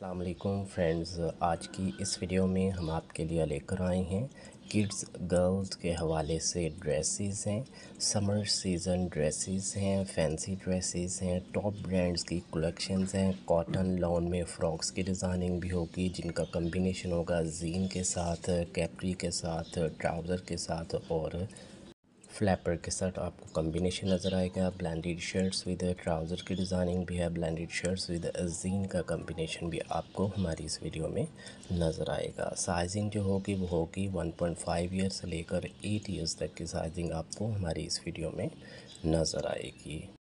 अस्सलाम वालेकुम फ्रेंड्स, आज की इस वीडियो में हम आपके लिए लेकर आए हैं किड्स गर्ल्स के हवाले से ड्रेसेस हैं। समर सीज़न ड्रेसेस हैं, फैंसी ड्रेसेस हैं, टॉप ब्रांड्स की कलेक्शंस हैं। कॉटन लॉन में फ़्रॉक्स की डिज़ाइनिंग भी होगी जिनका कम्बिनेशन होगा जीन के साथ, कैप्री के साथ, ट्राउज़र के साथ और फ्लैपर के साथ आपको कॉम्बिनेशन नज़र आएगा। ब्लेंडेड शर्ट्स विद ट्राउज़र की डिज़ाइनिंग भी है, ब्लेंडेड शर्ट्स विद जीन का कॉम्बिनेशन भी आपको हमारी इस वीडियो में नज़र आएगा। साइजिंग जो होगी वो होगी 1.5 ईयर से लेकर 8 ईयर्स तक की साइजिंग आपको हमारी इस वीडियो में नज़र आएगी।